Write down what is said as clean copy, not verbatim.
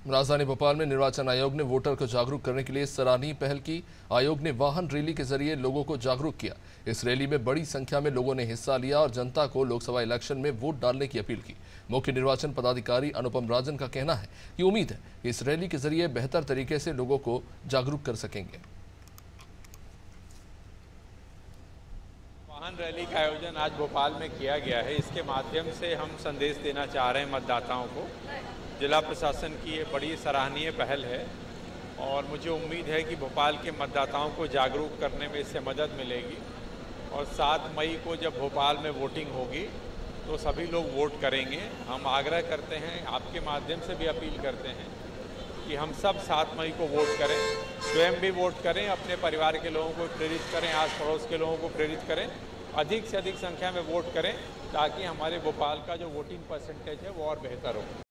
राजधानी भोपाल में निर्वाचन आयोग ने वोटर को जागरूक करने के लिए सराहनीय पहल की। आयोग ने वाहन रैली के जरिए लोगों को जागरूक किया। इस रैली में बड़ी संख्या में लोगों ने हिस्सा लिया और जनता को लोकसभा इलेक्शन में वोट डालने की अपील की। मुख्य निर्वाचन पदाधिकारी अनुपम राजन का कहना है कि उम्मीद है कि इस रैली के जरिए बेहतर तरीके से लोगों को जागरूक कर सकेंगे। वाहन रैली का आयोजन आज भोपाल में किया गया है। इसके माध्यम से हम संदेश देना चाह रहे हैं मतदाताओं को। जिला प्रशासन की ये बड़ी सराहनीय पहल है और मुझे उम्मीद है कि भोपाल के मतदाताओं को जागरूक करने में इससे मदद मिलेगी। और 7 मई को जब भोपाल में वोटिंग होगी तो सभी लोग वोट करेंगे। हम आग्रह करते हैं, आपके माध्यम से भी अपील करते हैं कि हम सब 7 मई को वोट करें, स्वयं भी वोट करें, अपने परिवार के लोगों को प्रेरित करें, आस पड़ोस के लोगों को प्रेरित करें, अधिक से अधिक संख्या में वोट करें ताकि हमारे भोपाल का जो वोटिंग परसेंटेज है वो और बेहतर हो।